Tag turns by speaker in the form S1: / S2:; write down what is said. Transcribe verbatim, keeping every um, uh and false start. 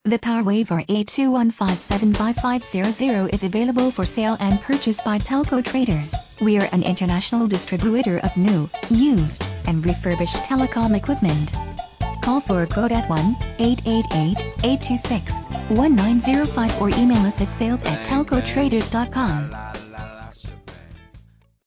S1: The Powerwave R A two one five seven five five hundred is available for sale and purchase by TelcoTraders. We are an international distributor of new, used, and refurbished telecom equipment. Call for a quote at one eight eight eight, eight two six, one nine zero five or email us at sales at telco traders dot com.